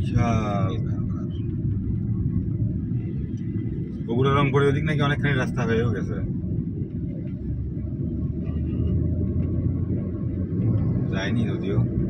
সব বগুড়া রংপুরের ওদিক নাকি অনেকখানি রাস্তা হয়েও গেছে, যায়নি যদিও।